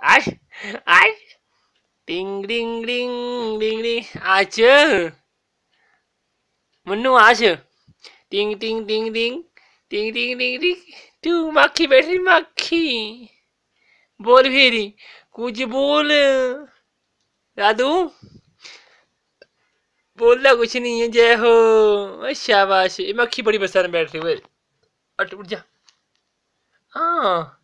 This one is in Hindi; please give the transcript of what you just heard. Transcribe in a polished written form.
आज आज टिंग डिंग डिंग डिंग डिंग आज मन्नू आज टिंग टिंग डिंग डिंग टिंग डिंग डिंग डिंग तू मक्खी बैठ रही मक्खी बोल फिरी कुछ बोल दादू बोलना कुछ नहीं है जय हो शाबाश ये मक्खी बड़ी परेशान बैठ रही है उठ उठ जा हाँ